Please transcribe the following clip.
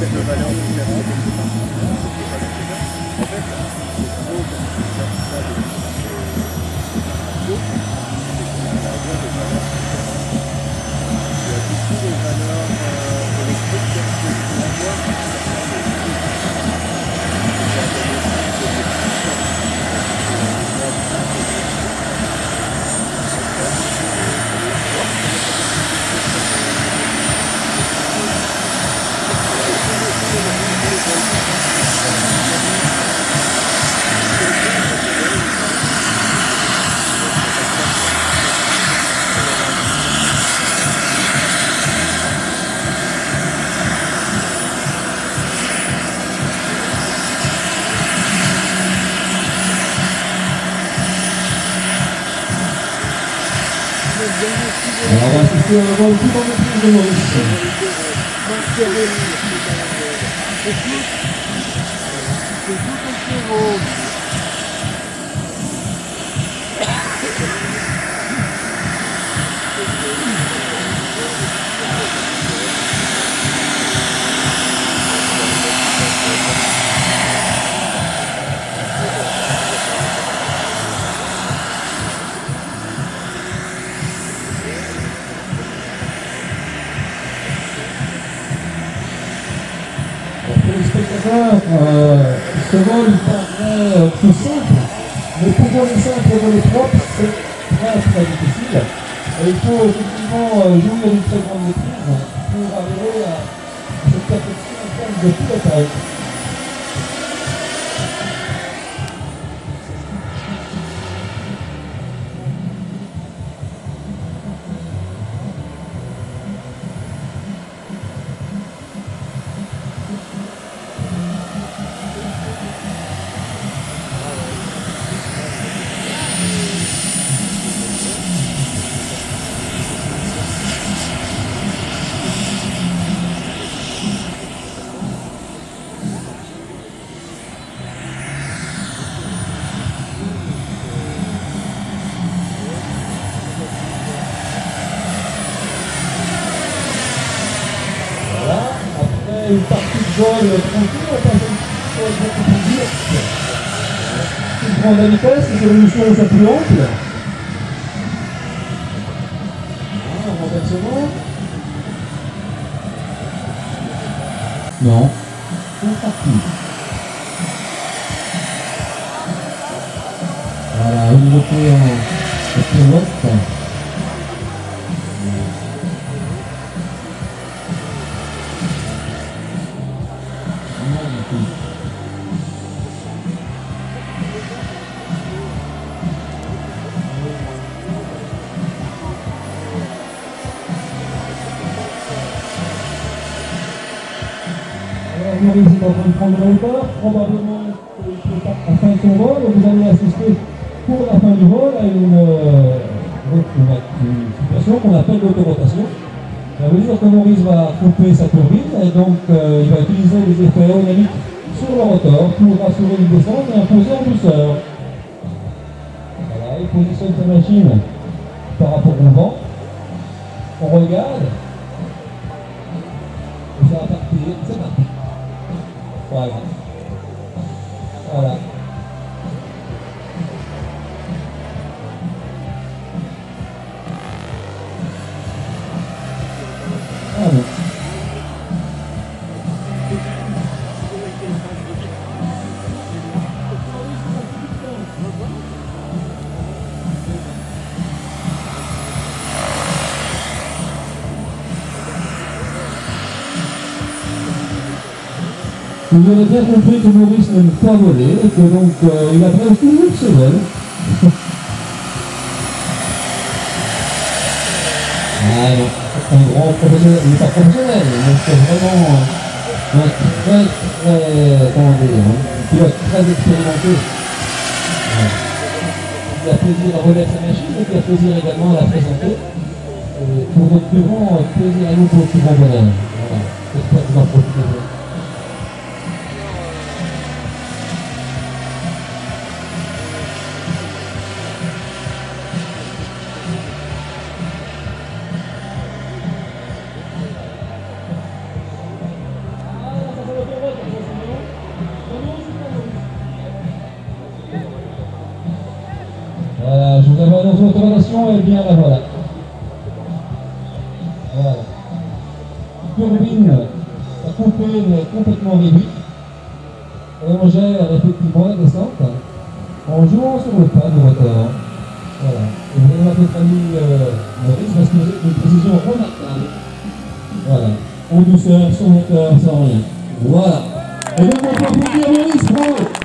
de valeur différente. En fait, c'est gros comme tu fais ça de la voie de valeur différente. Il y a beaucoup de valeurs électriques que la voie Alors, on va assister à un vol tout en maîtrise de Maurice. Pour les spectateurs, ce vol paraît plus simple, mais pour voler simple et voler propre, c'est très difficile. Et il faut effectivement jouir d'une très grande maîtrise pour arriver à cette perfection en termes de pilotage. Une partie de vol tranquille, on passe à une beaucoup plus dure. Une grande à vitesse, les évolutions sont plus amples. Voilà, renversement. Non. C'est parti. Voilà, une montée en pirouette. Maurice est en train de prendre le hauteur, probablement à la fin de son vol, vous allez assister pour la fin du vol à une situation qu'on appelle l'autorotation. Ça veut dire que Maurice va couper sa turbine et donc il va utiliser les effets aérodynamiques sur le rotor pour assurer une descente et imposer en douceur. Voilà, il positionne sa machine par rapport au vent. On regarde. Et ça va partir. C'est parti. Voilà. Voilà. Allez. Vous avez bien compris que Maurice n'aime pas voler et que donc il a presque toujours ce vol. Ah non, c'est un grand professionnel, il n'est pas professionnel, mais c'est vraiment un très, comment dire, un pilote très expérimenté. Voilà. Il a plaisir à voler sa machine et il a plaisir également à la présenter. Et pour notre plus grand plaisir à nous pour le plus grand bonheur. Voilà, j'espère que vous en profitez. je vous avais annoncé l'autorisation, et bien la voilà. Voilà. Turbine à couper mais complètement réduite. Et on gère effectivement la descente en jouant sur le pas du rotor. Voilà. Et vous avez notre ami Maurice parce que vous avez une précision remarquable. Voilà. En douceur, sans moteur, sans rien. Voilà. Et donc on peut applaudir Maurice, bravo.